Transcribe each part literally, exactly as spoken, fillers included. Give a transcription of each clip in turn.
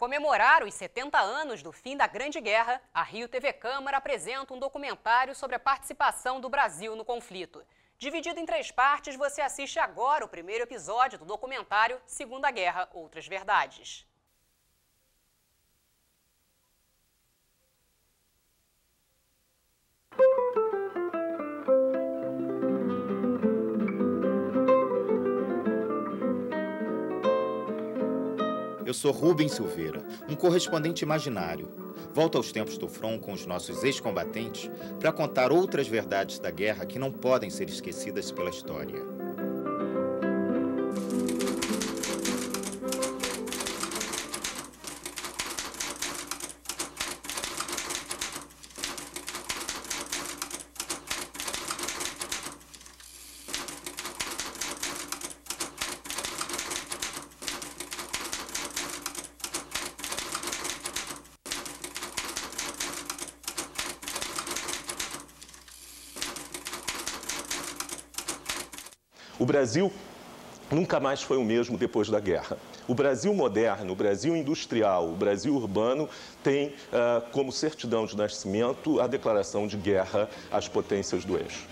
comemorar os setenta anos do fim da Grande Guerra, a Rio T V Câmara apresenta um documentário sobre a participação do Brasil no conflito. Dividido em três partes, você assiste agora o primeiro episódio do documentário Segunda Guerra, Outras Verdades. Eu sou Rubens Silveira, um correspondente imaginário. Volto aos tempos do front com os nossos ex-combatentes para contar outras verdades da guerra que não podem ser esquecidas pela história. O Brasil nunca mais foi o mesmo depois da guerra. O Brasil moderno, o Brasil industrial, o Brasil urbano tem uh, como certidão de nascimento a declaração de guerra às potências do eixo.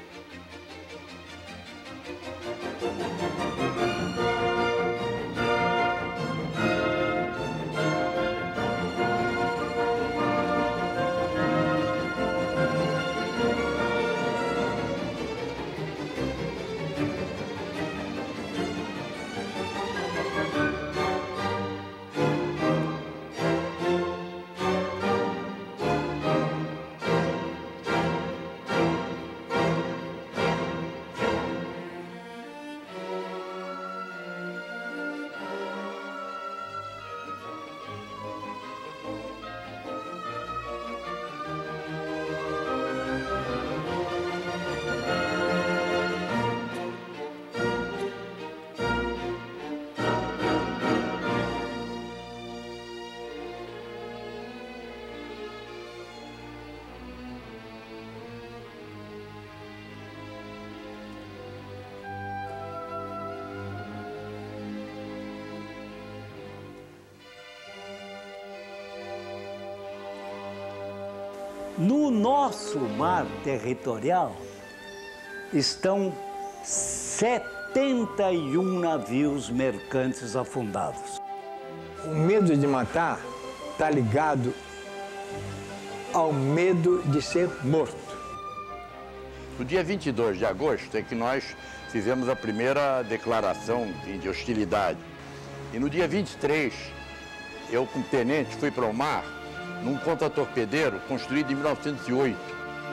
No nosso mar territorial estão setenta e um navios mercantes afundados. O medo de matar está ligado ao medo de ser morto. No dia vinte e dois de agosto é que nós fizemos a primeira declaração de hostilidade. E no dia vinte e três, eu como tenente fui para o mar num contra-torpedeiro construído em mil novecentos e oito.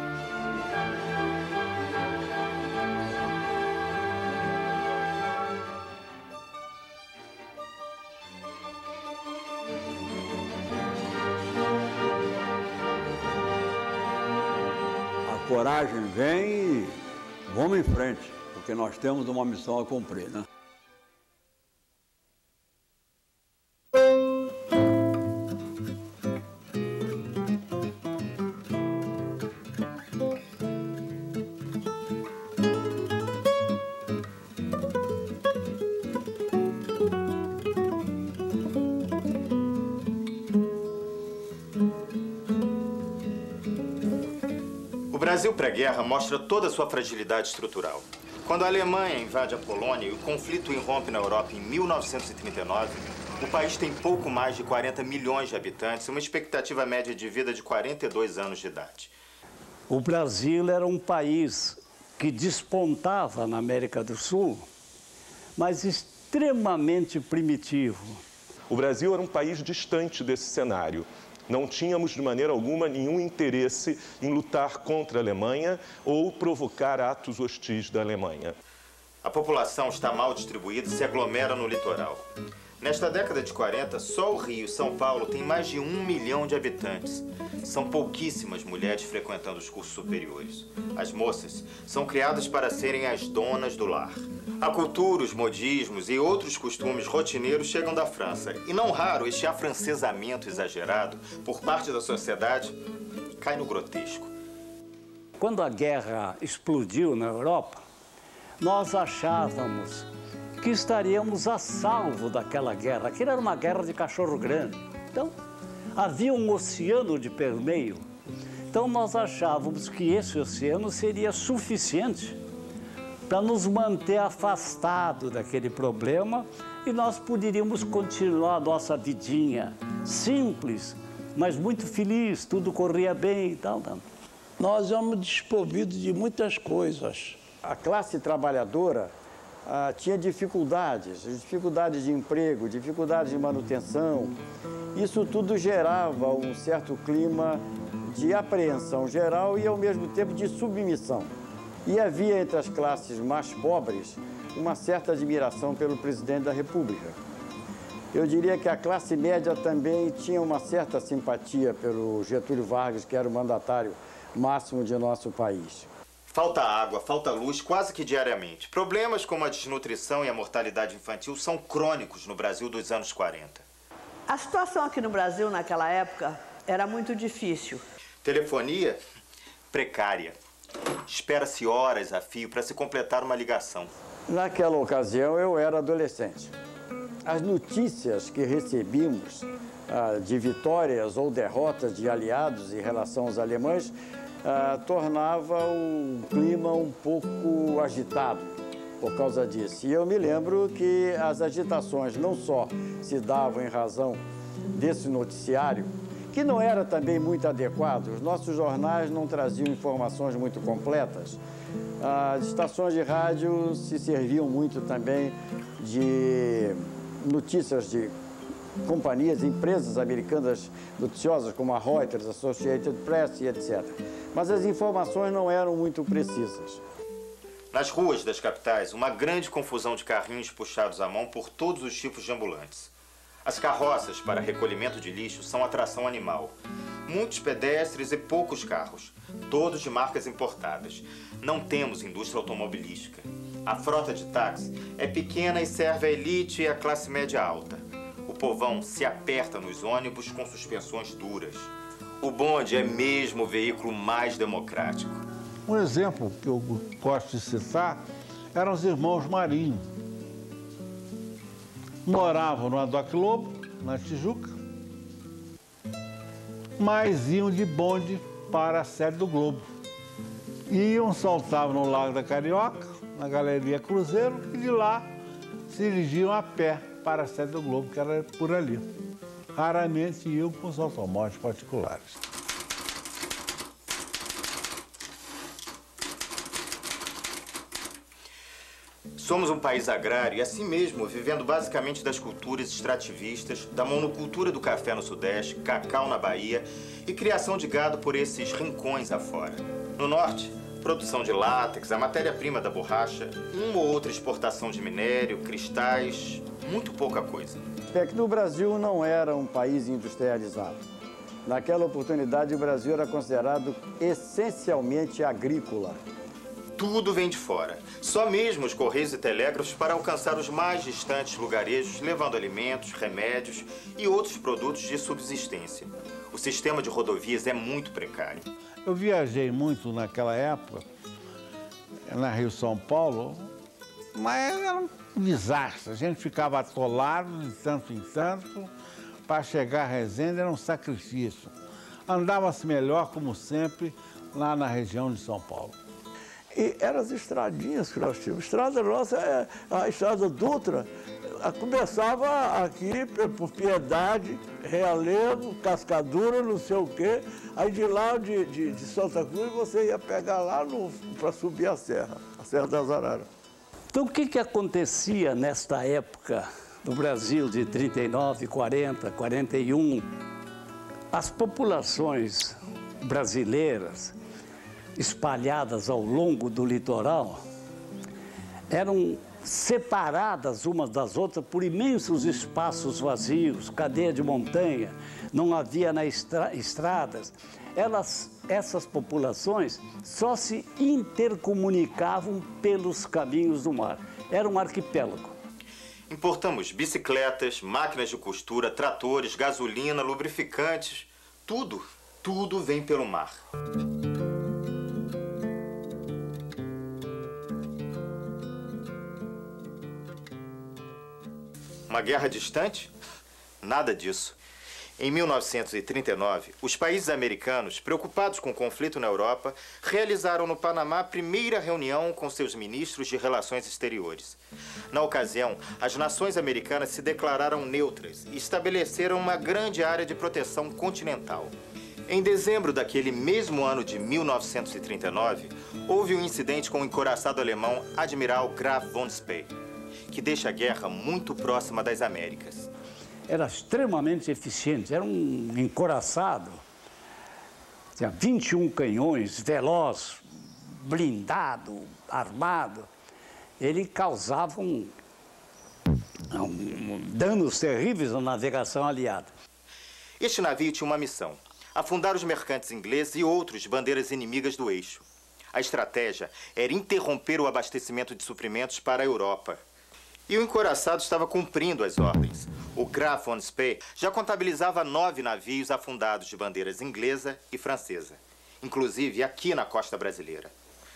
A coragem vem e vamos em frente, porque nós temos uma missão a cumprir, né? O Brasil pré-guerra mostra toda a sua fragilidade estrutural. Quando a Alemanha invade a Polônia e o conflito irrompe na Europa em mil novecentos e trinta e nove, o país tem pouco mais de quarenta milhões de habitantes e uma expectativa média de vida de quarenta e dois anos de idade. O Brasil era um país que despontava na América do Sul, mas extremamente primitivo. O Brasil era um país distante desse cenário. Não tínhamos, de maneira alguma, nenhum interesse em lutar contra a Alemanha ou provocar atos hostis da Alemanha. A população está mal distribuída e se aglomera no litoral. Nesta década de quarenta, só o Rio e São Paulo têm mais de um milhão de habitantes. São pouquíssimas mulheres frequentando os cursos superiores. As moças são criadas para serem as donas do lar. A cultura, os modismos e outros costumes rotineiros chegam da França. E não raro, este afrancesamento exagerado por parte da sociedade cai no grotesco. Quando a guerra explodiu na Europa, nós achávamos que estaríamos a salvo daquela guerra. Aquilo era uma guerra de cachorro grande. Então, havia um oceano de permeio. Então, nós achávamos que esse oceano seria suficiente para nos manter afastados daquele problema e nós poderíamos continuar a nossa vidinha simples, mas muito feliz, tudo corria bem e tal, tal. Nós éramos desprovidos de muitas coisas. A classe trabalhadora ah, tinha dificuldades, dificuldades de emprego, dificuldades de manutenção. Isso tudo gerava um certo clima de apreensão geral e, ao mesmo tempo, de submissão. E havia entre as classes mais pobres uma certa admiração pelo presidente da República. Eu diria que a classe média também tinha uma certa simpatia pelo Getúlio Vargas, que era o mandatário máximo de nosso país. Falta água, falta luz quase que diariamente. Problemas como a desnutrição e a mortalidade infantil são crônicos no Brasil dos anos quarenta. A situação aqui no Brasil, naquela época, era muito difícil. Telefonia precária. Espera-se horas a fio para se completar uma ligação. Naquela ocasião, eu era adolescente. As notícias que recebíamos ah, de vitórias ou derrotas de aliados em relação aos alemães ah, tornava o clima um pouco agitado por causa disso. E eu me lembro que as agitações não só se davam em razão desse noticiário, que não era também muito adequado. Os nossos jornais não traziam informações muito completas. As estações de rádio se serviam muito também de notícias de companhias, empresas americanas noticiosas, como a Reuters, Associated Press e etcétera. Mas as informações não eram muito precisas. Nas ruas das capitais, uma grande confusão de carrinhos puxados à mão por todos os tipos de ambulantes. As carroças para recolhimento de lixo são atração animal. Muitos pedestres e poucos carros, todos de marcas importadas. Não temos indústria automobilística. A frota de táxi é pequena e serve à elite e à classe média alta. O povão se aperta nos ônibus com suspensões duras. O bonde é mesmo o veículo mais democrático. Um exemplo que eu gosto de citar eram os irmãos Marinho. Moravam no Adoc Lobo, na Tijuca, mas iam de bonde para a sede do Globo. Iam, saltavam no Lago da Carioca, na Galeria Cruzeiro, e de lá se dirigiam a pé para a sede do Globo, que era por ali. Raramente iam com os automóveis particulares. Somos um país agrário e, assim mesmo, vivendo basicamente das culturas extrativistas, da monocultura do café no Sudeste, cacau na Bahia e criação de gado por esses rincões afora. No Norte, produção de látex, a matéria-prima da borracha, uma ou outra exportação de minério, cristais, muito pouca coisa. É que no Brasil não era um país industrializado. Naquela oportunidade, o Brasil era considerado essencialmente agrícola. Tudo vem de fora. Só mesmo os correios e telégrafos para alcançar os mais distantes lugarejos, levando alimentos, remédios e outros produtos de subsistência. O sistema de rodovias é muito precário. Eu viajei muito naquela época, na Rio-São Paulo, mas era um desastre. A gente ficava atolado de tanto em tanto. Para chegar a Resende era um sacrifício. Andava-se melhor, como sempre, lá na região de São Paulo. E eram as estradinhas que nós tínhamos. Estrada nossa, a estrada Dutra, começava aqui por Piedade, Realengo, Cascadura, não sei o quê. Aí de lá de, de, de Santa Cruz você ia pegar lá para subir a serra, a Serra das Araras. Então o que, que acontecia nesta época no Brasil de trinta e nove, quarenta, quarenta e um? As populações brasileiras espalhadas ao longo do litoral, eram separadas umas das outras por imensos espaços vazios, cadeia de montanha, não havia nas estra estradas. Elas, essas populações só se intercomunicavam pelos caminhos do mar. Era um arquipélago. Importamos bicicletas, máquinas de costura, tratores, gasolina, lubrificantes, tudo, tudo vem pelo mar. Uma guerra distante? Nada disso. Em mil novecentos e trinta e nove, os países americanos, preocupados com o conflito na Europa, realizaram no Panamá a primeira reunião com seus ministros de relações exteriores. Na ocasião, as nações americanas se declararam neutras e estabeleceram uma grande área de proteção continental. Em dezembro daquele mesmo ano de mil novecentos e trinta e nove, houve um incidente com o encouraçado alemão Admiral Graf von Spee, que deixa a guerra muito próxima das Américas. Era extremamente eficiente, era um encouraçado, tinha vinte e um canhões, veloz, blindado, armado. Ele causava um, um, danos terríveis na navegação aliada. Este navio tinha uma missão: afundar os mercantes ingleses e outros de bandeiras inimigas do eixo. A estratégia era interromper o abastecimento de suprimentos para a Europa. E o encouraçado estava cumprindo as ordens. O Graf von Spee já contabilizava nove navios afundados de bandeiras inglesa e francesa, inclusive aqui na costa brasileira.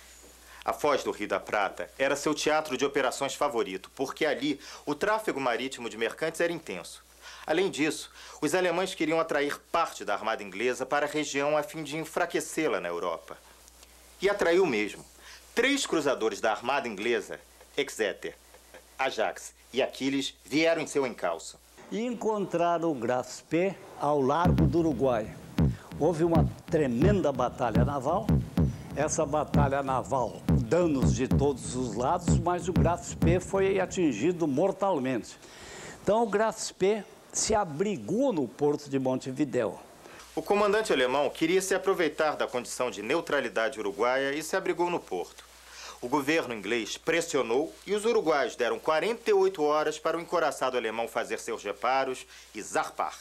A Foz do Rio da Prata era seu teatro de operações favorito, porque ali o tráfego marítimo de mercantes era intenso. Além disso, os alemães queriam atrair parte da armada inglesa para a região a fim de enfraquecê-la na Europa. E atraiu mesmo. Três cruzadores da armada inglesa, Exeter, Ajax e Aquiles, vieram em seu encalço. E encontraram o Graf Spee ao largo do Uruguai. Houve uma tremenda batalha naval. Essa batalha naval, danos de todos os lados, mas o Graf Spee foi atingido mortalmente. Então o Graf Spee se abrigou no porto de Montevidéu. O comandante alemão queria se aproveitar da condição de neutralidade uruguaia e se abrigou no porto. O governo inglês pressionou e os uruguaios deram quarenta e oito horas para o encouraçado alemão fazer seus reparos e zarpar.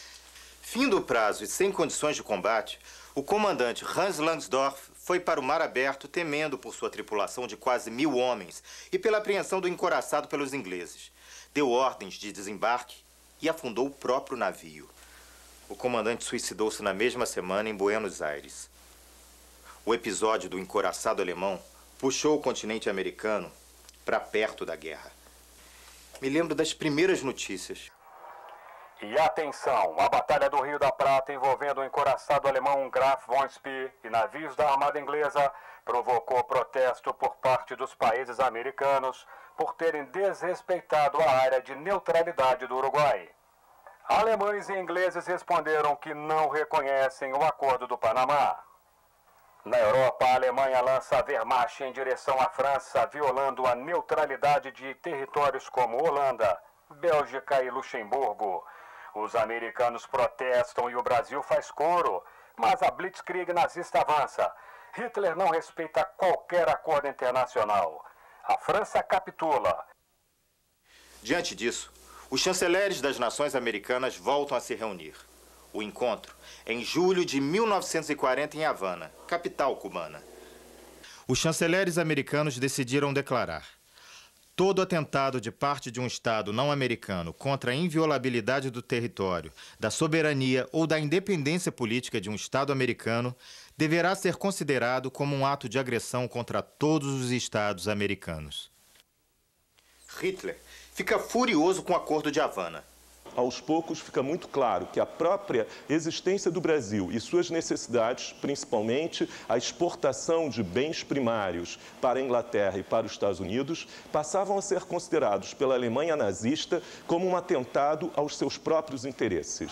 Fim do prazo e sem condições de combate, o comandante Hans Langsdorff foi para o mar aberto temendo por sua tripulação de quase mil homens e pela apreensão do encouraçado pelos ingleses. Deu ordens de desembarque e afundou o próprio navio. O comandante suicidou-se na mesma semana em Buenos Aires. O episódio do encouraçado alemão puxou o continente americano para perto da guerra. Me lembro das primeiras notícias. E atenção, a Batalha do Rio da Prata envolvendo o encouraçado alemão Graf von Spee e navios da Armada Inglesa provocou protesto por parte dos países americanos por terem desrespeitado a área de neutralidade do Uruguai. Alemães e ingleses responderam que não reconhecem o Acordo do Panamá. Na Europa, a Alemanha lança a Wehrmacht em direção à França, violando a neutralidade de territórios como Holanda, Bélgica e Luxemburgo. Os americanos protestam e o Brasil faz coro, mas a Blitzkrieg nazista avança. Hitler não respeita qualquer acordo internacional. A França capitula. Diante disso, os chanceleres das nações americanas voltam a se reunir. O encontro é em julho de mil novecentos e quarenta em Havana, capital cubana. Os chanceleres americanos decidiram declarar: todo atentado de parte de um Estado não americano contra a inviolabilidade do território, da soberania ou da independência política de um Estado americano deverá ser considerado como um ato de agressão contra todos os Estados americanos. Hitler fica furioso com o Acordo de Havana. Aos poucos fica muito claro que a própria existência do Brasil e suas necessidades, principalmente a exportação de bens primários para a Inglaterra e para os Estados Unidos, passavam a ser considerados pela Alemanha nazista como um atentado aos seus próprios interesses.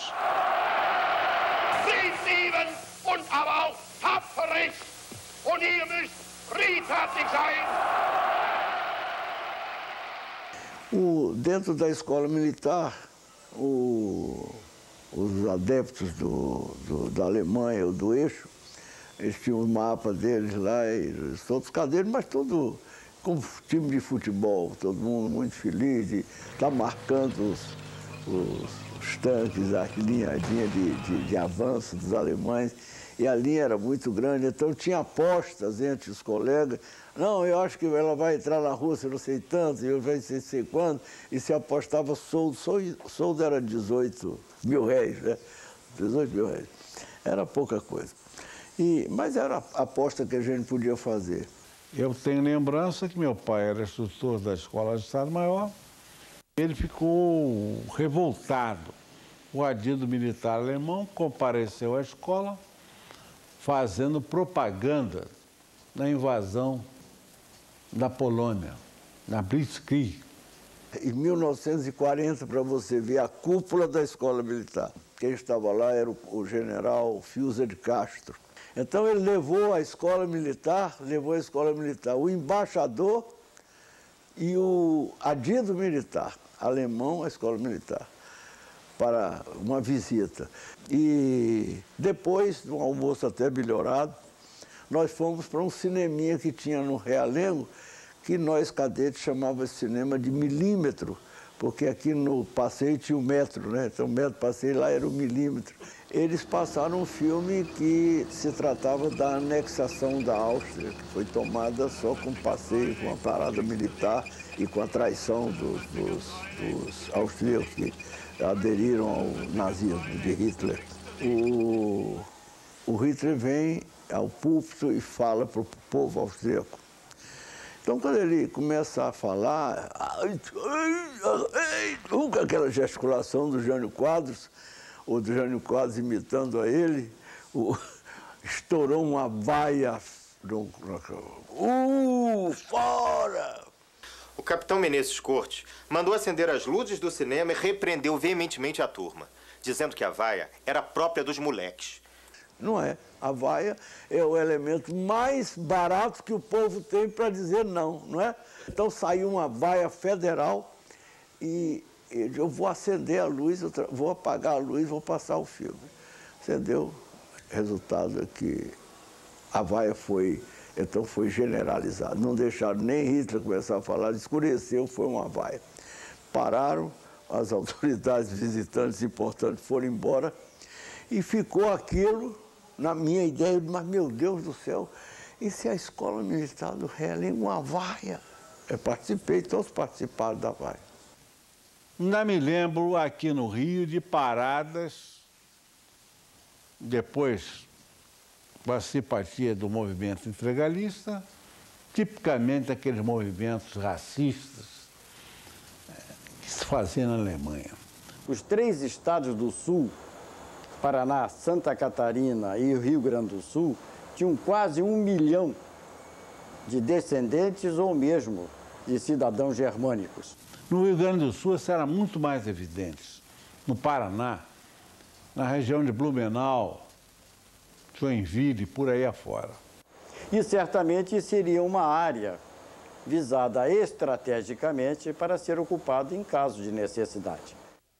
O, dentro da escola militar, o, os adeptos do, do, da Alemanha ou do eixo, eles tinham os mapas deles lá, e todos cadeiros, mas tudo como time de futebol, todo mundo muito feliz de estar marcando os, os, os tanques, a linha, a linha de, de, de avanço dos alemães, e a linha era muito grande, então tinha apostas entre os colegas. Não, eu acho que ela vai entrar na Rússia, não sei tanto, eu não sei, sei quando, e se apostava soldo, soldo era dezoito mil réis, né? dezoito mil réis. Era pouca coisa. E, mas era a aposta que a gente podia fazer. Eu tenho lembrança que meu pai era instrutor da Escola de Estado-Maior Ele ficou revoltado. O adido militar alemão compareceu à escola fazendo propaganda na invasão da Polônia, na Blitzkrieg. Em mil novecentos e quarenta, para você ver a cúpula da escola militar. Quem estava lá era o, o general Fiuza de Castro. Então ele levou a escola militar, levou a escola militar, o embaixador e o adido militar, alemão, a escola militar, para uma visita. E depois, de um almoço até melhorado, nós fomos para um cineminha que tinha no Realengo, que nós cadetes chamávamos de cinema de milímetro, porque aqui no passeio tinha o metro, né? Então o metro passeio lá era o milímetro. Eles passaram um filme que se tratava da anexação da Áustria, que foi tomada só com passeio, com a parada militar e com a traição dos, dos, dos austríacos que aderiram ao nazismo de Hitler. O, o Hitler vem ao púlpito e fala para o povo austríaco. Então, quando ele começa a falar, com aquela gesticulação do Jânio Quadros, ou do Jânio Quadros imitando a ele, o, estourou uma vaia. Uh, fora! O capitão Menezes Cortes mandou acender as luzes do cinema e repreendeu veementemente a turma, dizendo que a vaia era própria dos moleques. Não é. A vaia é o elemento mais barato que o povo tem para dizer não, não é? Então saiu uma vaia federal e eu vou acender a luz, eu vou apagar a luz, vou passar o filme. Acendeu, resultado é que a vaia foi, então foi generalizada. Não deixaram nem Hitler começar a falar, escureceu, foi uma vaia. Pararam, as autoridades visitantes importantes foram embora e ficou aquilo. Na minha ideia, mas meu Deus do céu, e se a escola militar do Realengo, uma vaia? Eu participei, todos participaram da vaia. Ainda me lembro aqui no Rio de paradas, depois com a simpatia do movimento integralista, tipicamente aqueles movimentos racistas que se faziam na Alemanha. Os três estados do Sul, Paraná, Santa Catarina e o Rio Grande do Sul, tinham quase um milhão de descendentes ou mesmo de cidadãos germânicos. No Rio Grande do Sul, isso era muito mais evidente. No Paraná, na região de Blumenau, Joinville, por aí afora. E certamente seria uma área visada estrategicamente para ser ocupada em caso de necessidade.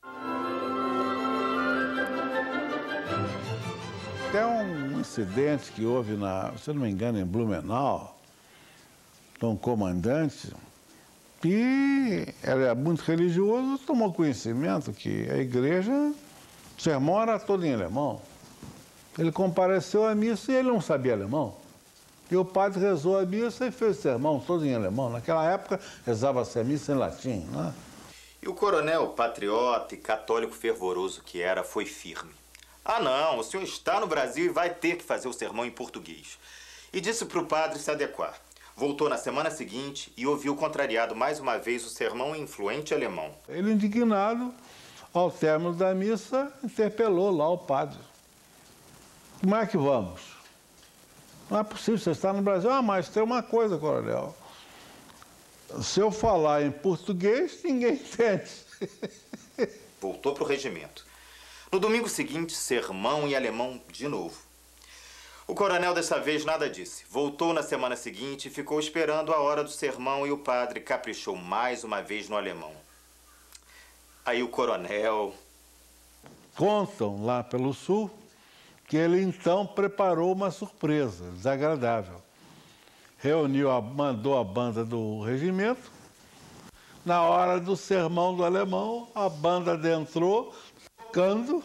Até um incidente que houve, na, se não me engano, em Blumenau, de um comandante, que era muito religioso, tomou conhecimento que a igreja, o sermão era todo em alemão. Ele compareceu à missa e ele não sabia alemão. E o padre rezou a missa e fez o sermão todo em alemão. Naquela época, rezava-se a missa em latim, né? E o coronel, patriota e católico fervoroso que era, foi firme. Ah, não, o senhor está no Brasil e vai ter que fazer o sermão em português. E disse para o padre se adequar. Voltou na semana seguinte e ouviu contrariado mais uma vez o sermão em fluente alemão. Ele, indignado, ao término da missa, interpelou lá o padre. Como é que vamos? Não é possível, você está no Brasil. Ah, mas tem uma coisa, coronel. Se eu falar em português, ninguém entende. Voltou para o regimento. No domingo seguinte, sermão em alemão de novo. O coronel dessa vez nada disse. Voltou na semana seguinte e ficou esperando a hora do sermão e o padre caprichou mais uma vez no alemão. Aí o coronel... Contam lá pelo sul que ele então preparou uma surpresa desagradável. Reuniu, a, mandou a banda do regimento. Na hora do sermão do alemão, a banda adentrou, tocando.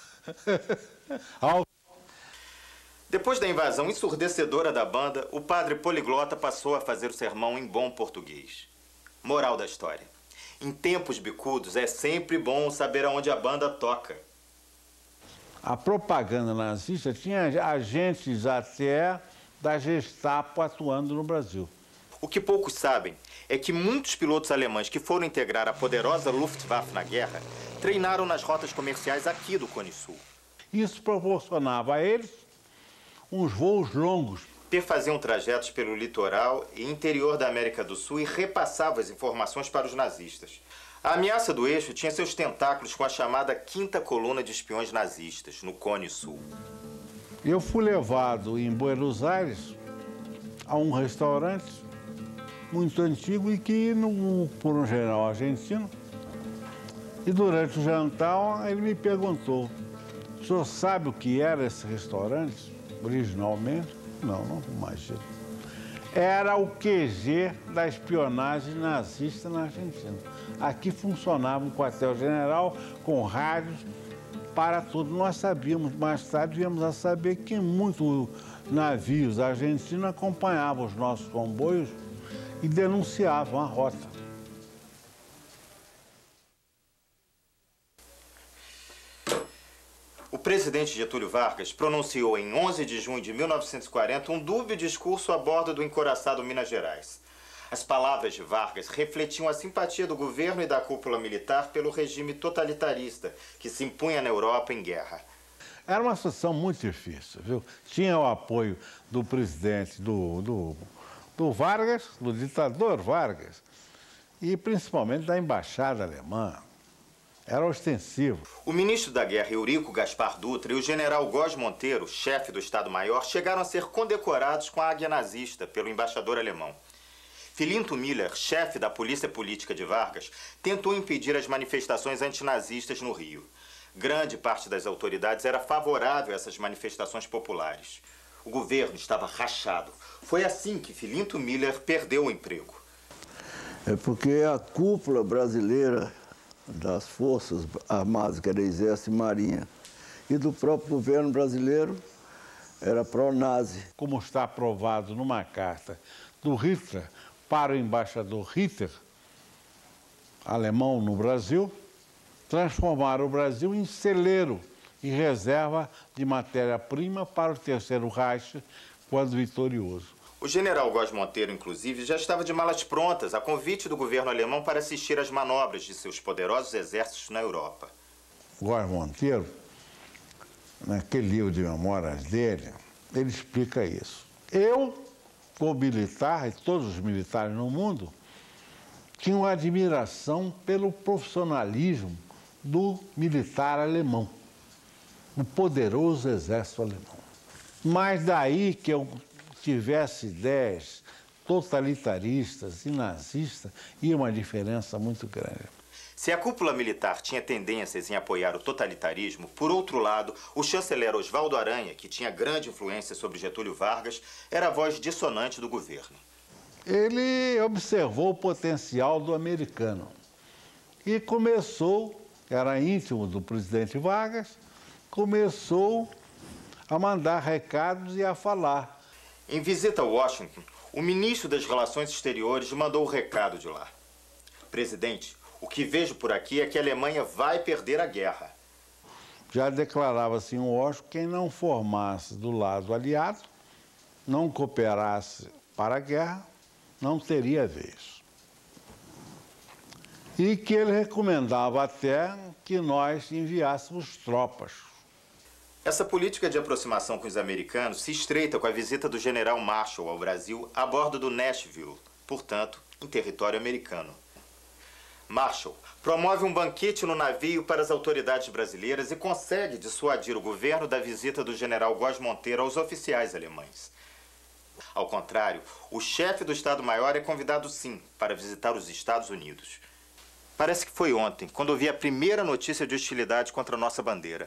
Depois da invasão ensurdecedora da banda, o padre poliglota passou a fazer o sermão em bom português. Moral da história. Em tempos bicudos, é sempre bom saber aonde a banda toca. A propaganda nazista tinha agentes até da Gestapo atuando no Brasil. O que poucos sabem é que muitos pilotos alemães que foram integrar a poderosa Luftwaffe na guerra treinaram nas rotas comerciais aqui do Cone Sul. Isso proporcionava a eles uns voos longos. Perfaziam trajetos pelo litoral e interior da América do Sul e repassavam as informações para os nazistas. A ameaça do eixo tinha seus tentáculos com a chamada quinta coluna de espiões nazistas, no Cone Sul. Eu fui levado em Buenos Aires a um restaurante muito antigo e que no, por um general argentino. E durante o jantar ele me perguntou: o senhor sabe o que era esse restaurante originalmente? Não, não imagino. Era o Q G da espionagem nazista na Argentina. Aqui funcionava um quartel-general com rádios para tudo. Nós sabíamos, mais tarde viemos a saber que muitos navios argentinos acompanhavam os nossos comboios e denunciavam a rota. O presidente Getúlio Vargas pronunciou em onze de junho de mil novecentos e quarenta um dúbio discurso a bordo do encouraçado Minas Gerais. As palavras de Vargas refletiam a simpatia do governo e da cúpula militar pelo regime totalitarista que se impunha na Europa em guerra. Era uma situação muito difícil, viu? Tinha o apoio do presidente, do, do, do Vargas, do ditador Vargas, e principalmente da embaixada alemã. Era ostensivo. O ministro da Guerra, Eurico Gaspar Dutra, e o general Góes Monteiro, chefe do Estado-Maior, chegaram a ser condecorados com a águia nazista pelo embaixador alemão. Filinto Miller, chefe da Polícia Política de Vargas, tentou impedir as manifestações antinazistas no Rio. Grande parte das autoridades era favorável a essas manifestações populares. O governo estava rachado. Foi assim que Filinto Miller perdeu o emprego. É porque a cúpula brasileira das Forças Armadas, que era Exército e Marinha, e do próprio governo brasileiro, era pró-nazi. Como está aprovado numa carta do Hitler para o embaixador Ritter, alemão no Brasil, transformaram o Brasil em celeiro e reserva de matéria-prima para o Terceiro Reich quando vitorioso. O general Góes Monteiro, inclusive, já estava de malas prontas a convite do governo alemão para assistir às manobras de seus poderosos exércitos na Europa. Góes Monteiro, naquele livro de memórias dele, ele explica isso. Eu, como militar, e todos os militares no mundo, tinham admiração pelo profissionalismo do militar alemão, o poderoso exército alemão. Mas daí que eu tivesse ideias totalitaristas e nazistas, ia uma diferença muito grande. Se a cúpula militar tinha tendências em apoiar o totalitarismo, por outro lado, o chanceler Oswaldo Aranha, que tinha grande influência sobre Getúlio Vargas, era a voz dissonante do governo. Ele observou o potencial do americano e começou, era íntimo do presidente Vargas, começou a mandar recados e a falar. Em visita a Washington, o ministro das Relações Exteriores mandou o recado de lá. Presidente, o que vejo por aqui é que a Alemanha vai perder a guerra. Já declarava-se em Washington quem não formasse do lado aliado, não cooperasse para a guerra, não teria vez. E que ele recomendava até que nós enviássemos tropas. Essa política de aproximação com os americanos se estreita com a visita do general Marshall ao Brasil a bordo do Nashville, portanto, em território americano. Marshall promove um banquete no navio para as autoridades brasileiras e consegue dissuadir o governo da visita do general Góes Monteiro aos oficiais alemães. Ao contrário, o chefe do Estado-Maior é convidado sim para visitar os Estados Unidos. Parece que foi ontem, quando ouvi a primeira notícia de hostilidade contra a nossa bandeira.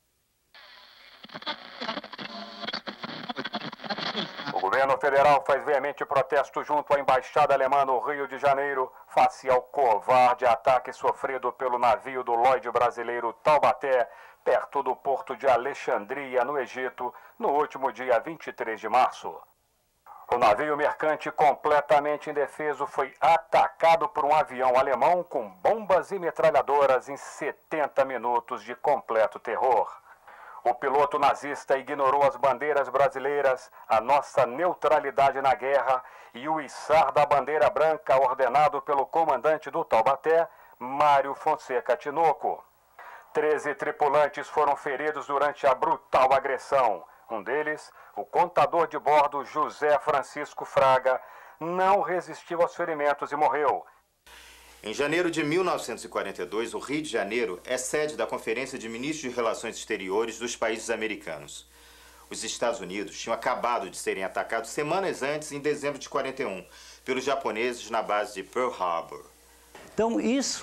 O governo federal faz veemente protesto junto à embaixada alemã no Rio de Janeiro, face ao covarde ataque sofrido pelo navio do Lloyd brasileiro Taubaté, perto do porto de Alexandria, no Egito, no último dia vinte e três de março. O navio mercante, completamente indefeso, foi atacado por um avião alemão com bombas e metralhadoras em setenta minutos de completo terror. O piloto nazista ignorou as bandeiras brasileiras, a nossa neutralidade na guerra e o içar da bandeira branca ordenado pelo comandante do Taubaté, Mário Fonseca Tinoco. Treze tripulantes foram feridos durante a brutal agressão. Um deles, o contador de bordo José Francisco Fraga, não resistiu aos ferimentos e morreu. Em janeiro de mil novecentos e quarenta e dois, o Rio de Janeiro é sede da Conferência de Ministros de Relações Exteriores dos países americanos. Os Estados Unidos tinham acabado de serem atacados semanas antes, em dezembro de quarenta e um, pelos japoneses na base de Pearl Harbor. Então isso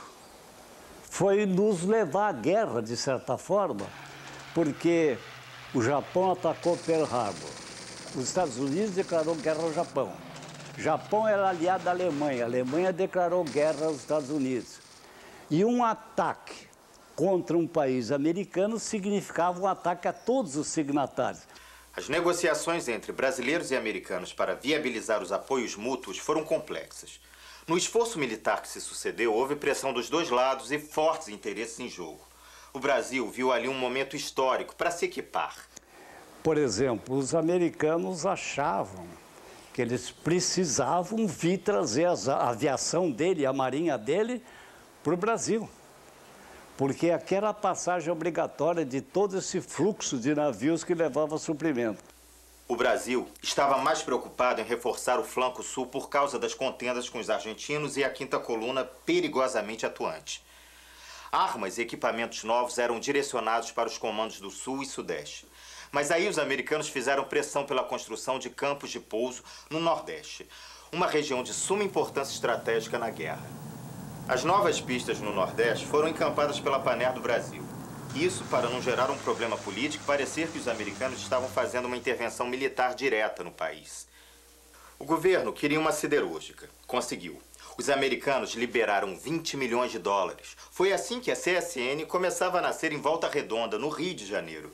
foi nos levar à guerra, de certa forma, porque o Japão atacou Pearl Harbor. Os Estados Unidos declarou guerra ao Japão. O Japão era aliado da Alemanha. A Alemanha declarou guerra aos Estados Unidos. E um ataque contra um país americano significava um ataque a todos os signatários. As negociações entre brasileiros e americanos para viabilizar os apoios mútuos foram complexas. No esforço militar que se sucedeu, houve pressão dos dois lados e fortes interesses em jogo. O Brasil viu ali um momento histórico para se equipar. Por exemplo, os americanos achavam que eles precisavam vir trazer a aviação dele, a marinha dele, para o Brasil. Porque aqui era a passagem obrigatória de todo esse fluxo de navios que levava suprimento. O Brasil estava mais preocupado em reforçar o flanco sul por causa das contendas com os argentinos e a quinta coluna perigosamente atuante. Armas e equipamentos novos eram direcionados para os comandos do sul e sudeste. Mas aí os americanos fizeram pressão pela construção de campos de pouso no Nordeste, uma região de suma importância estratégica na guerra. As novas pistas no Nordeste foram encampadas pela Panair do Brasil. Isso para não gerar um problema político e parecer que os americanos estavam fazendo uma intervenção militar direta no país. O governo queria uma siderúrgica. Conseguiu. Os americanos liberaram vinte milhões de dólares. Foi assim que a C S N começava a nascer em Volta Redonda, no Rio de Janeiro.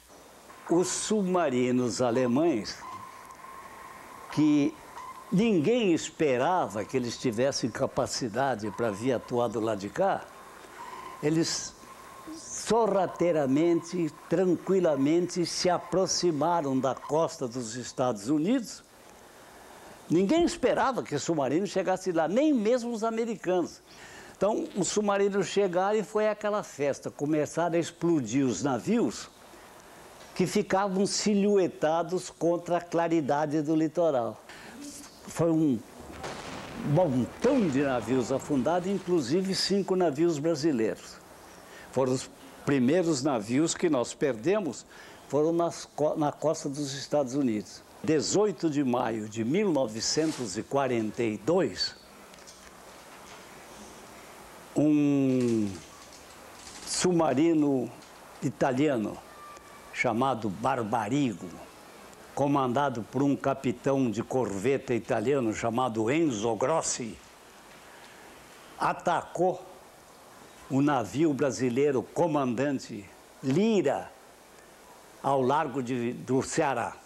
Os submarinos alemães, que ninguém esperava que eles tivessem capacidade para vir atuar do lado de cá, eles sorrateiramente, tranquilamente se aproximaram da costa dos Estados Unidos. Ninguém esperava que o submarino chegasse lá, nem mesmo os americanos. Então, os submarinos chegaram e foi aquela festa. Começaram a explodir os navios que ficavam silhuetados contra a claridade do litoral. Foi um montão de navios afundados, inclusive cinco navios brasileiros. Foram os primeiros navios que nós perdemos, foram nas, na costa dos Estados Unidos. dezoito de maio de mil novecentos e quarenta e dois, um submarino italiano chamado Barbarigo, comandado por um capitão de corveta italiano chamado Enzo Grossi, atacou o navio brasileiro comandante Lira ao largo de, do Ceará.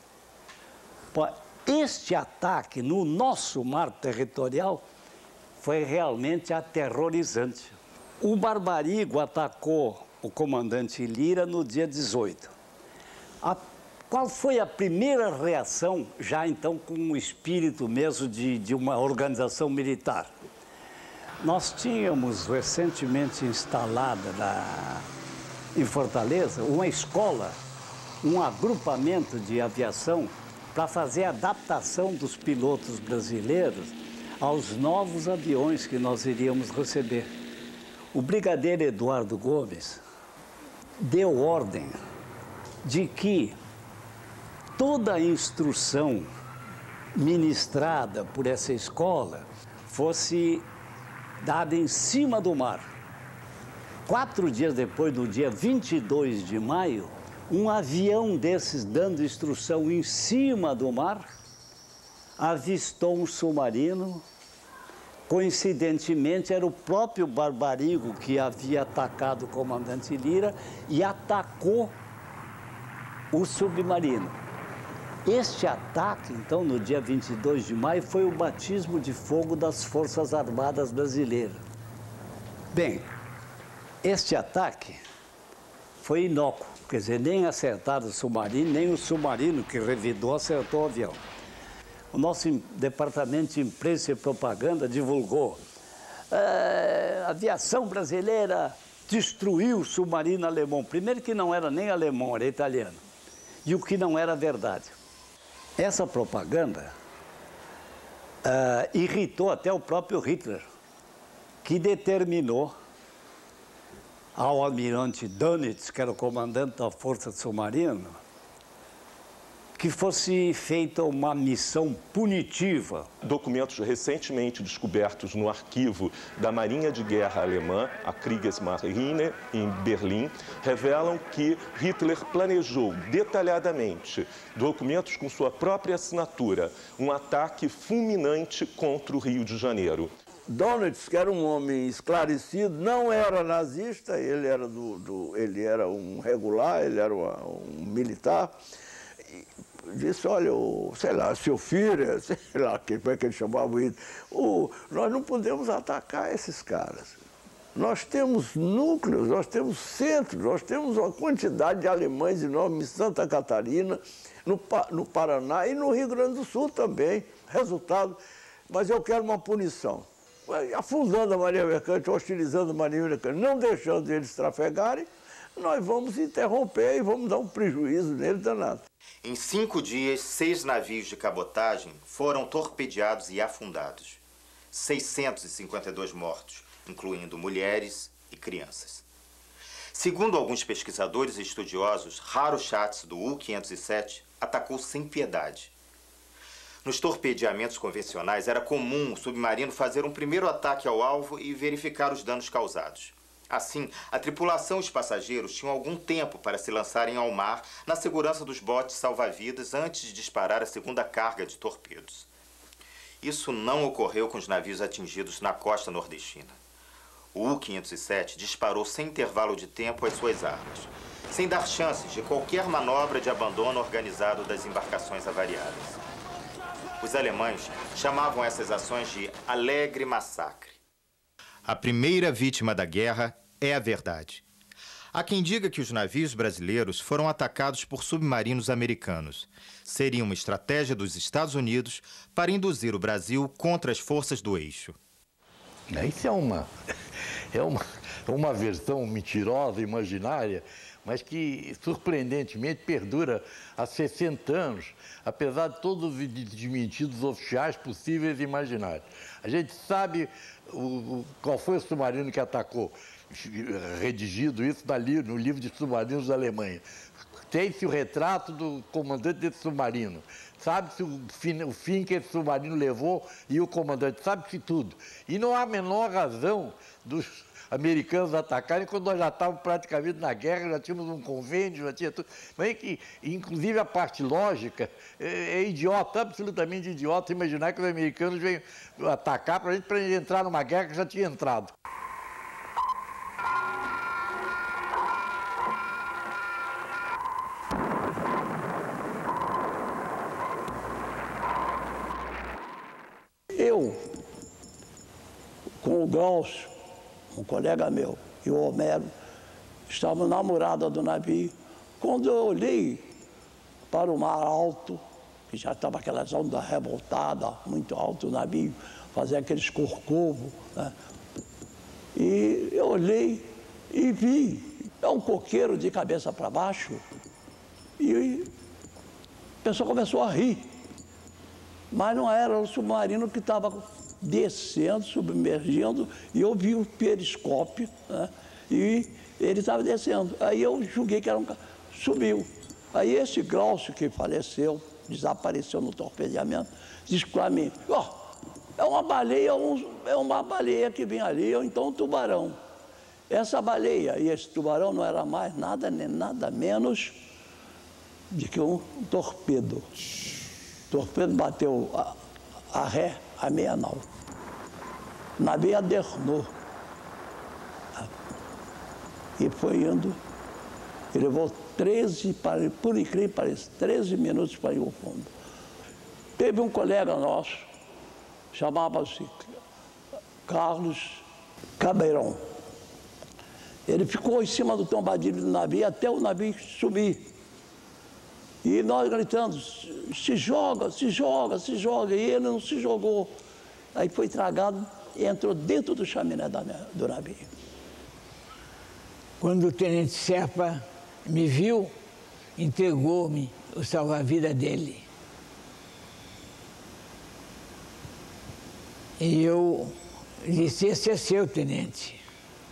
Este ataque no nosso mar territorial foi realmente aterrorizante. O Barbarigo atacou o comandante Lira no dia dezoito. A, qual foi a primeira reação, já então com o espírito mesmo de, de uma organização militar? Nós tínhamos recentemente instalada na, em Fortaleza uma escola, um agrupamento de aviação para fazer a adaptação dos pilotos brasileiros aos novos aviões que nós iríamos receber. O brigadeiro Eduardo Gomes deu ordem de que toda a instrução ministrada por essa escola fosse dada em cima do mar. Quatro dias depois, no dia vinte e dois de maio, um avião desses dando instrução em cima do mar avistou um submarino. Coincidentemente, era o próprio Barbarigo que havia atacado o comandante Lira e atacou o submarino. Este ataque, então, no dia vinte e dois de maio, foi o batismo de fogo das Forças Armadas Brasileiras. Bem, este ataque foi inócuo. Quer dizer, nem acertaram o submarino, nem o submarino que revidou acertou o avião. O nosso departamento de imprensa e propaganda divulgou: é, a aviação brasileira destruiu o submarino alemão. Primeiro que não era nem alemão, era italiano. E o que não era verdade. Essa propaganda uh, irritou até o próprio Hitler, que determinou ao almirante Dönitz, que era o comandante da Força Submarina, que fosse feita uma missão punitiva. Documentos recentemente descobertos no arquivo da Marinha de Guerra alemã, a Kriegsmarine, em Berlim, revelam que Hitler planejou detalhadamente, documentos com sua própria assinatura, um ataque fulminante contra o Rio de Janeiro. Dönitz, que era um homem esclarecido, não era nazista, ele era, do, do, ele era um regular, ele era uma, um militar. E disse, olha, o, sei lá, seu Führer, sei lá, como é que ele chamava isso, o, nós não podemos atacar esses caras. Nós temos núcleos, nós temos centros, nós temos uma quantidade de alemães enorme em Santa Catarina, no, no Paraná e no Rio Grande do Sul também. Resultado, mas eu quero uma punição. Afundando a Marinha Mercante, hostilizando a Marinha Mercante, não deixando eles trafegarem, nós vamos interromper e vamos dar um prejuízo neles danado. Em cinco dias, seis navios de cabotagem foram torpedeados e afundados. seiscentos e cinquenta e dois mortos, incluindo mulheres e crianças. Segundo alguns pesquisadores e estudiosos, raro Schatz do U quinhentos e sete atacou sem piedade. Nos torpedeamentos convencionais, era comum o submarino fazer um primeiro ataque ao alvo e verificar os danos causados. Assim, a tripulação e os passageiros tinham algum tempo para se lançarem ao mar na segurança dos botes salva-vidas antes de disparar a segunda carga de torpedos. Isso não ocorreu com os navios atingidos na costa nordestina. O U quinhentos e sete disparou sem intervalo de tempo as suas armas, sem dar chances de qualquer manobra de abandono organizado das embarcações avariadas. Os alemães chamavam essas ações de alegre massacre. A primeira vítima da guerra é a verdade. Há quem diga que os navios brasileiros foram atacados por submarinos americanos. Seria uma estratégia dos Estados Unidos para induzir o Brasil contra as forças do eixo. Isso é uma, é uma, uma versão mentirosa, imaginária, mas que, surpreendentemente, perdura há sessenta anos, apesar de todos os desmentidos oficiais possíveis e imaginários. A gente sabe o, o, qual foi o submarino que atacou, redigido isso dali no livro de submarinos da Alemanha. Tem-se o retrato do comandante desse submarino. Sabe-se o fim, o fim que esse submarino levou e o comandante. Sabe-se tudo. E não há a menor razão dos americanos atacarem quando nós já estávamos praticamente na guerra, já tínhamos um convênio, já tinha tudo. Mas é que, inclusive, a parte lógica é, é idiota, absolutamente idiota, imaginar que os americanos venham atacar para a gente, para a gente entrar numa guerra que já tinha entrado. Eu, com o Glaucio, um colega meu, e o Homero, estavam na murada do navio. Quando eu olhei para o mar alto, que já estava aquelas ondas revoltadas, muito alto o navio, fazia aqueles corcovos, né? E eu olhei e vi, é um coqueiro de cabeça para baixo, e a pessoa começou a rir. Mas não era o submarino que estava descendo, submergindo, e eu vi o periscópio, né? E ele estava descendo. Aí eu julguei que era um cara. Subiu. Aí esse Glaucio que faleceu, desapareceu no torpedeamento, disse para mim, ó, oh, é uma baleia, um, é uma baleia que vem ali, ou então um tubarão. Essa baleia e esse tubarão não era mais nada nem nada menos do que um torpedo. O torpedo bateu a, a ré a meia nau. O navio adernou. E foi indo. E levou treze, por incrível que pareça, treze minutos para ir ao fundo. Teve um colega nosso, chamava-se Carlos Cabeirão. Ele ficou em cima do tombadilho do navio até o navio sumir. E nós gritando, se joga, se joga, se joga. E ele não se jogou. Aí foi tragado e entrou dentro do chaminé do navio. Quando o tenente Serpa me viu, entregou-me o salva-vida dele. E eu disse, esse é seu, tenente.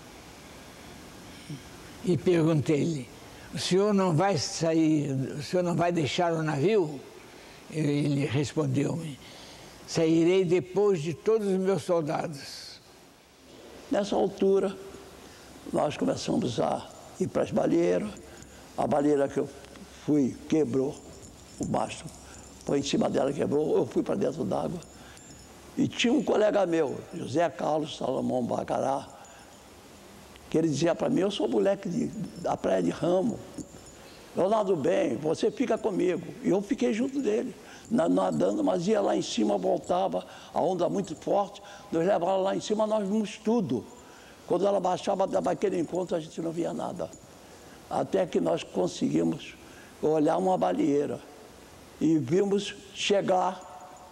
E perguntei-lhe, o senhor não vai sair, o senhor não vai deixar o navio? Ele respondeu-me, sairei depois de todos os meus soldados. Nessa altura, nós começamos a ir para as baleeiras. A baleeira que eu fui quebrou, o mastro foi em cima dela, quebrou, eu fui para dentro d'água. E tinha um colega meu, José Carlos Salomão Bacará, que ele dizia para mim, eu sou moleque de, da Praia de Ramo, eu nado bem, você fica comigo. E eu fiquei junto dele, nadando, mas ia lá em cima, voltava, a onda muito forte, nos levava lá em cima, nós vimos tudo. Quando ela baixava, dava aquele encontro, a gente não via nada. Até que nós conseguimos olhar uma baleeira e vimos chegar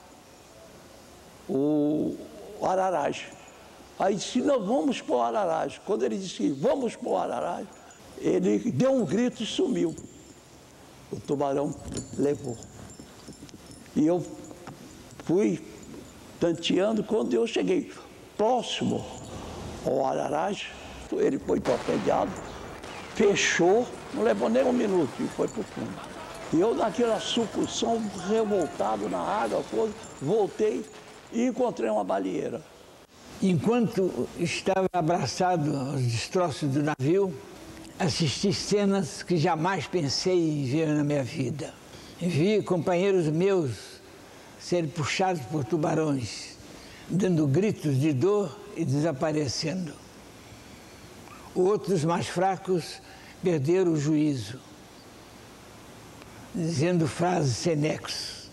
o Araras. Aí disse, não, vamos para o Araras. Quando ele disse, vamos para o Araras, ele deu um grito e sumiu. O tubarão levou. E eu fui tanteando, quando eu cheguei próximo ao Araras, ele foi torpedeado, fechou, não levou nem um minuto e foi para o fundo. E eu, naquela sucção, revoltado na água, voltei e encontrei uma baleeira. Enquanto estava abraçado aos destroços do navio, assisti cenas que jamais pensei em ver na minha vida. Vi companheiros meus serem puxados por tubarões, dando gritos de dor e desaparecendo. Outros mais fracos perderam o juízo, dizendo frases sem nexo,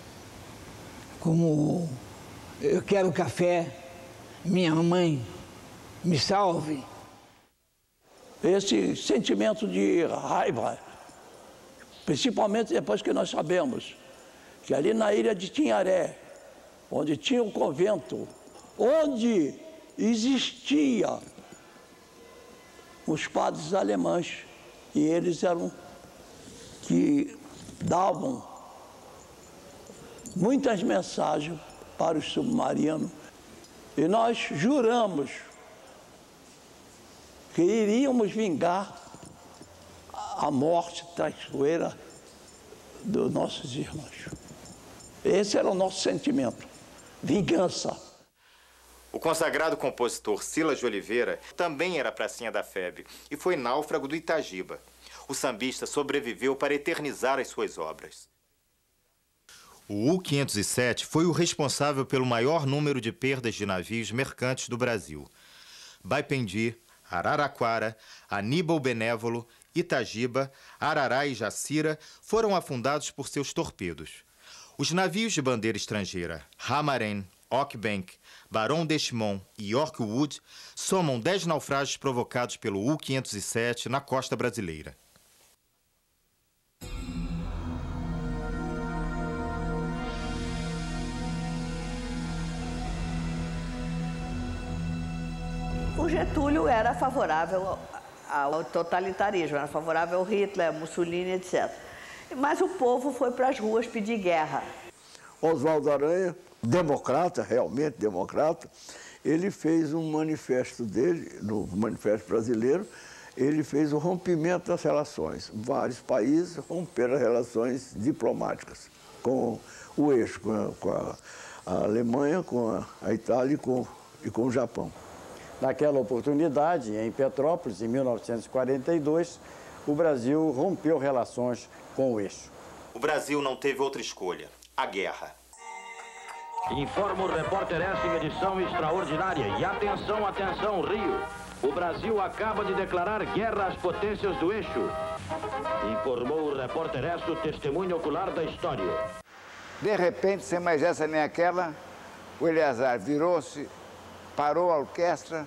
como eu quero café, minha mãe, me salve. Esse sentimento de raiva, principalmente depois que nós sabemos que ali na ilha de Tinharé, onde tinha um convento, onde existia os padres alemães, e eles eram que davam muitas mensagens para os submarinos, e nós juramos que iríamos vingar a morte traiçoeira dos nossos irmãos. Esse era o nosso sentimento, vingança. O consagrado compositor Silas de Oliveira também era pracinha da F E B e foi náufrago do Itagiba. O sambista sobreviveu para eternizar as suas obras. O U quinhentos e sete foi o responsável pelo maior número de perdas de navios mercantes do Brasil. Baipendi, Araraquara, Aníbal Benévolo, Itagiba, Arará e Jacira foram afundados por seus torpedos. Os navios de bandeira estrangeira, Hamaren, Ockbank, Barão d'Echemont e Yorkwood somam dez naufrágios provocados pelo U quinhentos e sete na costa brasileira. O Getúlio era favorável ao totalitarismo, era favorável ao Hitler, Mussolini, etcétera. Mas o povo foi para as ruas pedir guerra. Oswaldo Aranha, democrata, realmente democrata, ele fez um manifesto dele, no Manifesto Brasileiro, ele fez o rompimento das relações. Vários países romperam as relações diplomáticas com o eixo, com a, com a, a Alemanha, com a, a Itália e com, e com o Japão. Naquela oportunidade, em Petrópolis, em mil novecentos e quarenta e dois, o Brasil rompeu relações com o eixo. O Brasil não teve outra escolha, a guerra. Informa o repórter S em edição extraordinária. E atenção, atenção, Rio. O Brasil acaba de declarar guerra às potências do eixo. Informou o repórter S, o testemunho ocular da história. De repente, sem mais essa nem aquela, o Eleazar virou-se, parou a orquestra,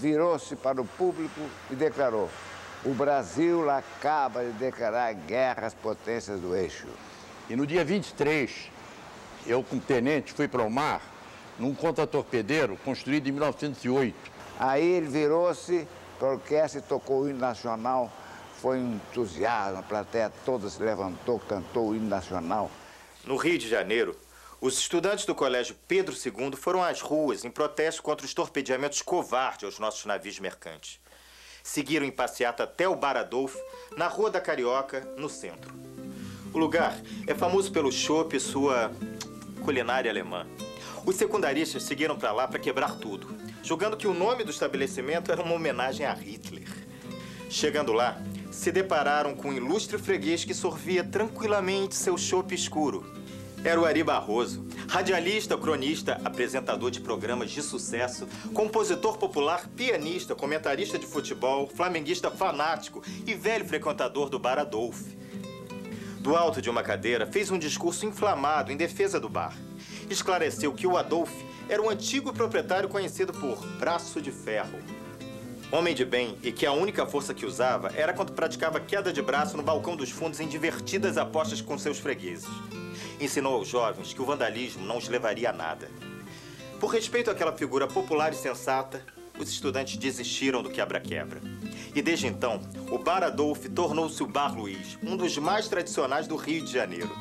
virou-se para o público e declarou: o Brasil acaba de declarar guerra às potências do eixo. E no dia vinte e três, eu, como tenente, fui para o mar num contra-torpedeiro construído em mil novecentos e oito. Aí ele virou-se para a orquestra e tocou o hino nacional. Foi um entusiasmo, a plateia toda se levantou, cantou o hino nacional. No Rio de Janeiro, os estudantes do Colégio Pedro segundo foram às ruas em protesto contra os torpedeamentos covardes aos nossos navios mercantes. Seguiram em passeata até o Bar Adolf, na Rua da Carioca, no centro. O lugar é famoso pelo chopp e sua culinária alemã. Os secundaristas seguiram para lá para quebrar tudo, julgando que o nome do estabelecimento era uma homenagem a Hitler. Chegando lá, se depararam com um ilustre freguês que sorvia tranquilamente seu chopp escuro. Era o Ari Barroso, radialista, cronista, apresentador de programas de sucesso, compositor popular, pianista, comentarista de futebol, flamenguista fanático e velho frequentador do Bar Adolf. Do alto de uma cadeira, fez um discurso inflamado em defesa do bar. Esclareceu que o Adolf era um antigo proprietário conhecido por Braço de Ferro. Homem de bem e que a única força que usava era quando praticava queda de braço no balcão dos fundos em divertidas apostas com seus fregueses. Ensinou aos jovens que o vandalismo não os levaria a nada. Por respeito àquela figura popular e sensata, os estudantes desistiram do quebra-quebra. E desde então, o Bar Adolf tornou-se o Bar Luiz, um dos mais tradicionais do Rio de Janeiro.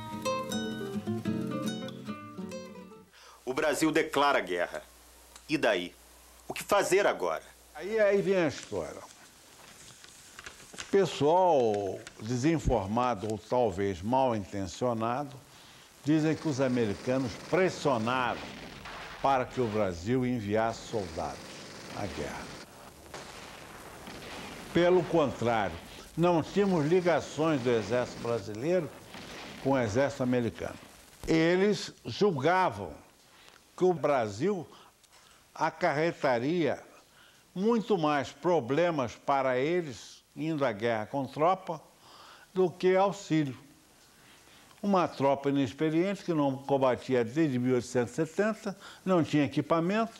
O Brasil declara guerra. E daí? O que fazer agora? Aí, aí vem a história. O pessoal desinformado ou talvez mal intencionado dizem que os americanos pressionaram para que o Brasil enviasse soldados à guerra. Pelo contrário, não tínhamos ligações do exército brasileiro com o exército americano. Eles julgavam que o Brasil acarretaria muito mais problemas para eles, indo à guerra com tropa, do que auxílio. Uma tropa inexperiente que não combatia desde mil oitocentos e setenta, não tinha equipamento,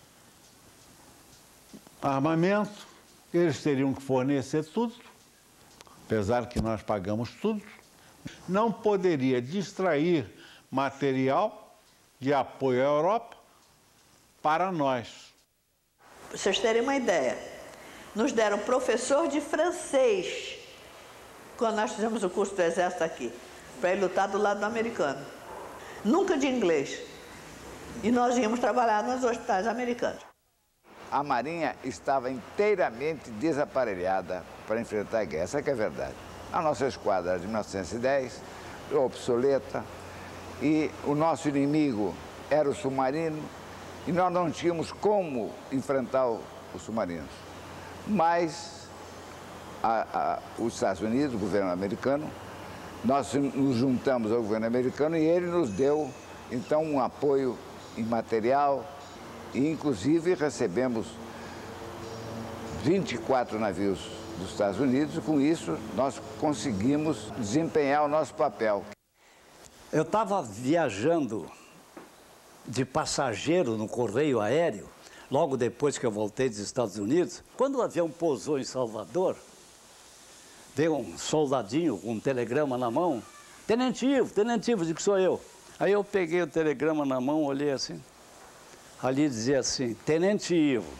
armamento, eles teriam que fornecer tudo, apesar que nós pagamos tudo. Não poderia distrair material de apoio à Europa para nós. Para vocês terem uma ideia, nos deram professor de francês quando nós fizemos o curso do Exército aqui, para ele lutar do lado do americano. Nunca de inglês. E nós íamos trabalhar nos hospitais americanos. A Marinha estava inteiramente desaparelhada para enfrentar a guerra, essa que é a verdade. A nossa esquadra de mil novecentos e dez, obsoleta, e o nosso inimigo era o submarino, e nós não tínhamos como enfrentar os submarinos. Mas a, a, os Estados Unidos, o governo americano, nós nos juntamos ao governo americano e ele nos deu, então, um apoio em material e, inclusive, recebemos vinte e quatro navios dos Estados Unidos e, com isso, nós conseguimos desempenhar o nosso papel. Eu estava viajando de passageiro no correio aéreo, logo depois que eu voltei dos Estados Unidos. Quando o avião pousou em Salvador, veio um soldadinho com um telegrama na mão. Tenente Ivo, Tenente Ivo, digo que sou eu. Aí eu peguei o telegrama na mão, olhei assim. Ali dizia assim, Tenente Ivo,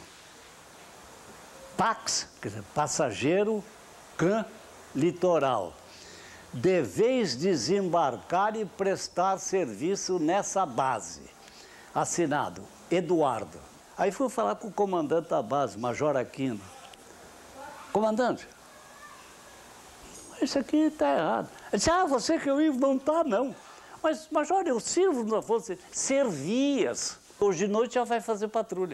Pax, quer dizer, passageiro, Can, litoral. Deveis desembarcar e prestar serviço nessa base. Assinado, Eduardo. Aí fui falar com o comandante da base, Major Aquino. Comandante, isso aqui está errado. Ele disse, ah, você que eu Ivo não está, não. Mas, Major, eu sirvo na força. Servias. Hoje de noite já vai fazer patrulha.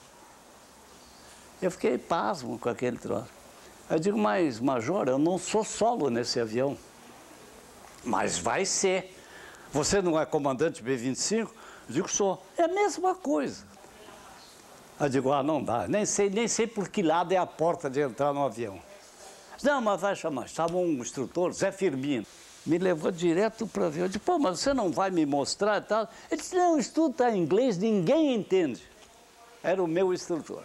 Eu fiquei pasmo com aquele troço. Eu digo, mas, Major, eu não sou solo nesse avião. Mas vai ser. Você não é comandante B vinte e cinco? Eu digo, sou. É a mesma coisa. Eu digo, ah, não dá. Nem sei, nem sei por que lado é a porta de entrar no avião. Não, mas vai chamar. Estava um instrutor, Zé Firmino. Me levou direto para o avião. Eu disse, pô, mas você não vai me mostrar e tal? Ele disse, não, o estudo está em inglês, ninguém entende. Era o meu instrutor.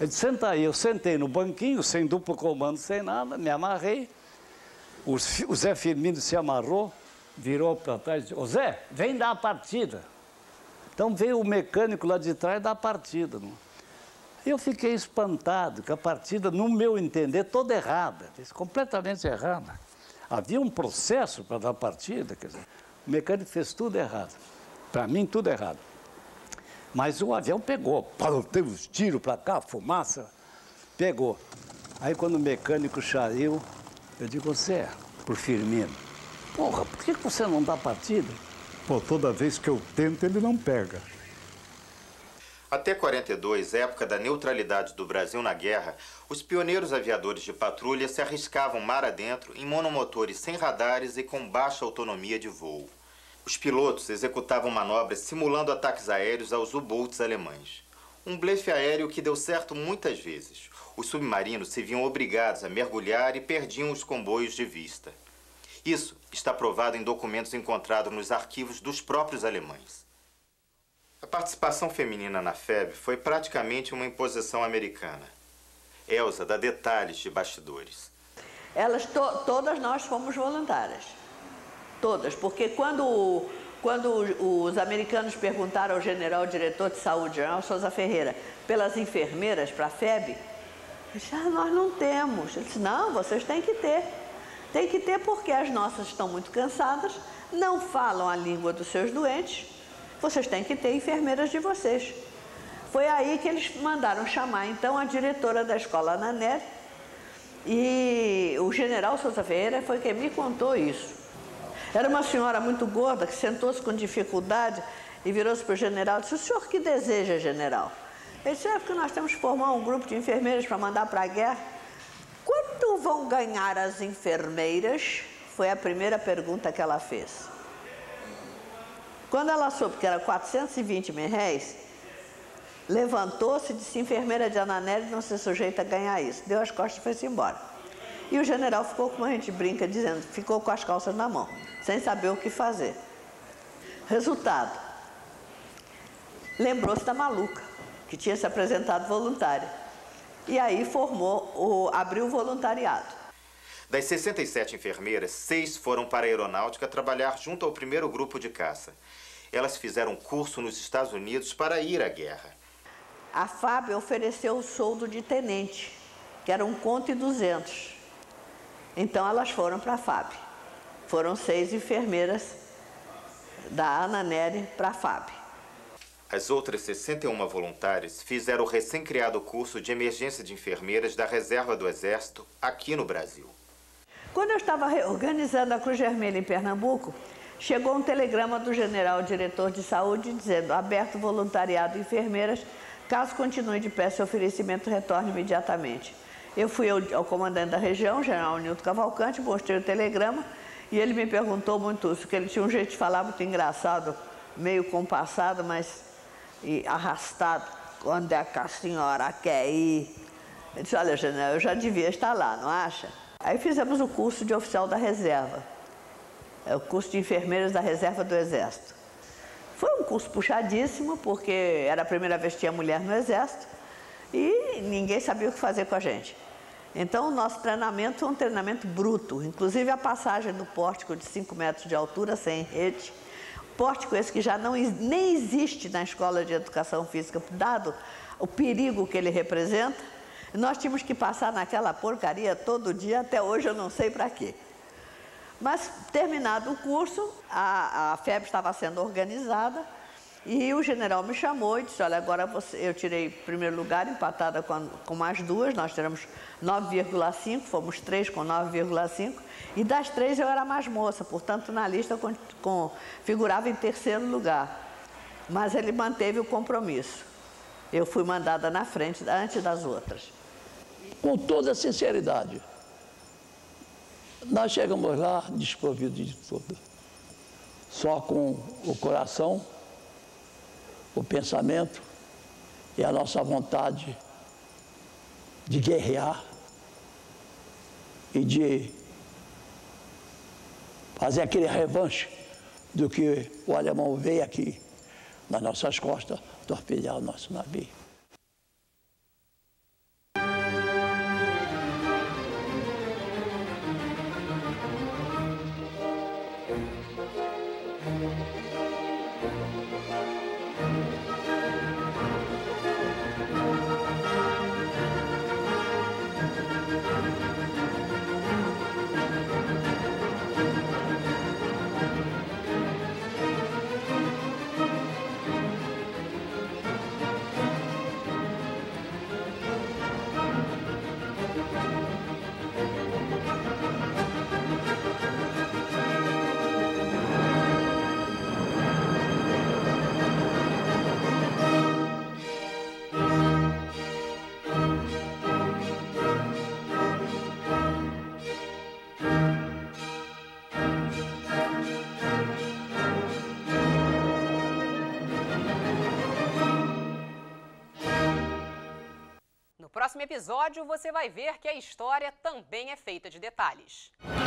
Ele disse, senta aí. Eu sentei no banquinho, sem duplo comando, sem nada, me amarrei. O, o Zé Firmino se amarrou, virou para trás e disse, ô Zé, vem dar a partida. Então veio o mecânico lá de trás dar a partida. Não? Eu fiquei espantado, que a partida, no meu entender, toda errada, completamente errada. Havia um processo para dar a partida, quer dizer, o mecânico fez tudo errado. Para mim, tudo errado. Mas o avião pegou, teve os tiros para cá, fumaça, pegou. Aí quando o mecânico saiu, eu digo, Zé, por Firmino, porra, por que você não dá partida? Pô, toda vez que eu tento, ele não pega. Até quarenta e dois, época da neutralidade do Brasil na guerra, os pioneiros aviadores de patrulha se arriscavam mar adentro em monomotores sem radares e com baixa autonomia de voo. Os pilotos executavam manobras simulando ataques aéreos aos U-boats alemães. Um blefe aéreo que deu certo muitas vezes. Os submarinos se viam obrigados a mergulhar e perdiam os comboios de vista. Isso está provado em documentos encontrados nos arquivos dos próprios alemães. A participação feminina na F E B foi praticamente uma imposição americana. Elza dá detalhes de bastidores. Elas, to, todas nós fomos voluntárias. Todas, porque quando, quando os americanos perguntaram ao general diretor de saúde, general Souza Ferreira, pelas enfermeiras para a F E B, eu disse, ah, nós não temos. Ele disse, não, vocês têm que ter. Tem que ter porque as nossas estão muito cansadas, não falam a língua dos seus doentes, vocês têm que ter enfermeiras de vocês. Foi aí que eles mandaram chamar, então, a diretora da escola Ana Nery, e o general Souza Ferreira foi quem me contou isso. Era uma senhora muito gorda que sentou-se com dificuldade e virou-se para o general e disse, o senhor que deseja, general? Ele disse, é porque nós temos que formar um grupo de enfermeiras para mandar para a guerra. Quanto vão ganhar as enfermeiras? Foi a primeira pergunta que ela fez. Quando ela soube que era quatrocentos e vinte mil réis, levantou-se e disse, enfermeira de Ana Nery não se sujeita a ganhar isso. Deu as costas e foi-se embora. E o general ficou, como a gente brinca, dizendo, ficou com as calças na mão, sem saber o que fazer. Resultado, lembrou-se da maluca, que tinha se apresentado voluntária. E aí formou, o, abriu o voluntariado. Das sessenta e sete enfermeiras, seis foram para a aeronáutica trabalhar junto ao primeiro grupo de caça. Elas fizeram curso nos Estados Unidos para ir à guerra. A F A B ofereceu o soldo de tenente, que era um conto e duzentos. Então elas foram para a F A B. Foram seis enfermeiras da Ana Nery para a F A B. As outras sessenta e uma voluntárias fizeram o recém-criado curso de emergência de enfermeiras da Reserva do Exército aqui no Brasil. Quando eu estava reorganizando a Cruz Vermelha em Pernambuco, chegou um telegrama do general diretor de saúde dizendo, aberto voluntariado de enfermeiras, caso continue de pé seu oferecimento, retorne imediatamente. Eu fui ao, ao comandante da região, general Nilton Cavalcante, mostrei o telegrama e ele me perguntou muito isso, porque ele tinha um jeito de falar muito engraçado, meio compassado, mas e arrastado. Quando é que a senhora quer ir? Eu disse, olha, general, eu já devia estar lá, não acha? Aí fizemos o curso de oficial da reserva, é o curso de enfermeiras da reserva do Exército. Foi um curso puxadíssimo, porque era a primeira vez que tinha mulher no Exército e ninguém sabia o que fazer com a gente. Então, o nosso treinamento foi um treinamento bruto, inclusive a passagem do pórtico de cinco metros de altura, sem rede, pórtico esse que já não, nem existe na Escola de Educação Física, dado o perigo que ele representa. Nós tínhamos que passar naquela porcaria todo dia, até hoje eu não sei para quê. Mas, terminado o curso, a, a F E B estava sendo organizada e o general me chamou e disse, olha, agora você, eu tirei primeiro lugar, empatada com, com mais duas, nós tiramos nove vírgula cinco, fomos três com nove vírgula cinco, e das três eu era mais moça, portanto, na lista eu com, com, figurava em terceiro lugar. Mas ele manteve o compromisso. Eu fui mandada na frente, antes das outras. Com toda a sinceridade, nós chegamos lá desprovidos de tudo. Só com o coração, o pensamento e a nossa vontade de guerrear e de fazer aquele revanche do que o alemão veio aqui nas nossas costas torpedear o nosso navio. No próximo episódio, você vai ver que a história também é feita de detalhes.